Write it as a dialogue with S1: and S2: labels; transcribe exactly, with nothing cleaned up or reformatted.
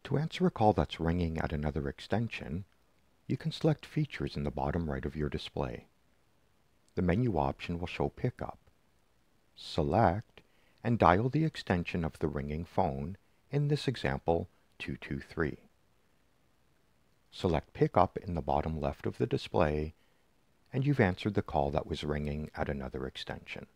S1: To answer a call that's ringing at another extension, you can select Features in the bottom right of your display. The menu option will show Pickup. Select and dial the extension of the ringing phone, in this example two two three. Select Pickup in the bottom left of the display, and you've answered the call that was ringing at another extension.